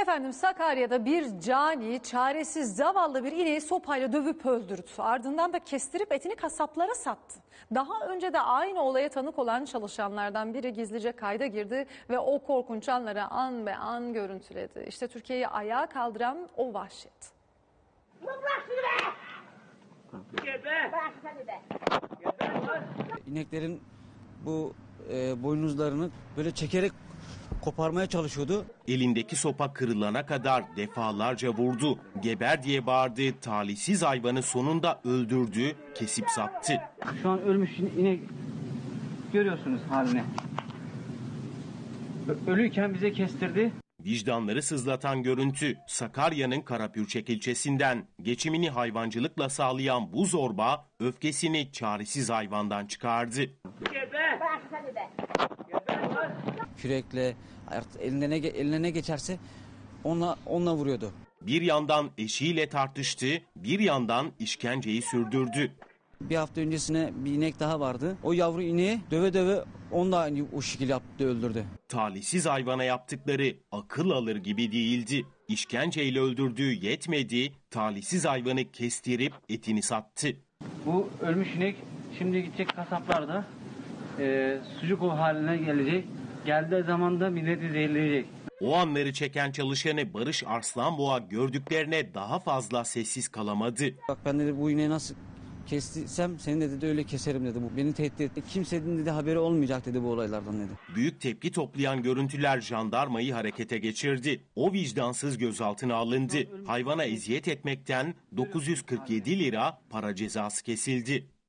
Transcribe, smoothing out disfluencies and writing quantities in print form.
Efendim Sakarya'da bir cani çaresiz zavallı bir ineği sopayla dövüp öldürdü. Ardından da kestirip etini kasaplara sattı. Daha önce de aynı olaya tanık olan çalışanlardan biri gizlice kayda girdi ve o korkunç anları an be an görüntüledi. İşte Türkiye'yi ayağa kaldıran o vahşet. Bırak şunu be! Bırak seni be! İneklerin bu boynuzlarını böyle çekerek koparmaya çalışıyordu. Elindeki sopa kırılana kadar defalarca vurdu. Geber diye bağırdı. Talihsiz hayvanı sonunda öldürdü, kesip sattı. Şu an ölmüş inek görüyorsunuz halini. Ölüyken bize kestirdi. Vicdanları sızlatan görüntü Sakarya'nın Karapürçek ilçesinden. Geçimini hayvancılıkla sağlayan bu zorba öfkesini çaresiz hayvandan çıkardı. Bırak seni be! Kürekle eline ne geçerse onunla vuruyordu. Bir yandan eşiyle tartıştı, bir yandan işkenceyi sürdürdü. Bir hafta öncesine bir inek daha vardı. O yavru ineği döve döve onu da aynı o şekilde yaptı, öldürdü. Talihsiz hayvana yaptıkları akıl alır gibi değildi. İşkenceyle öldürdüğü yetmedi, talihsiz hayvanı kestirip etini sattı. Bu ölmüş inek şimdi gidecek kasaplarda sucuk o haline gelecek. Geldiği zaman da milleti zehirleyecek. O anları çeken çalışanı Barış Arslanboğa gördüklerine daha fazla sessiz kalamadı. Bak ben dedi bu ineği nasıl kestiysem seni dedi öyle keserim dedi. Bu beni tehdit etti. Kimsenin dedi haberi olmayacak dedi bu olaylardan dedi. Büyük tepki toplayan görüntüler jandarmayı harekete geçirdi. O vicdansız gözaltına alındı. Hayvana eziyet etmekten 947 lira para cezası kesildi.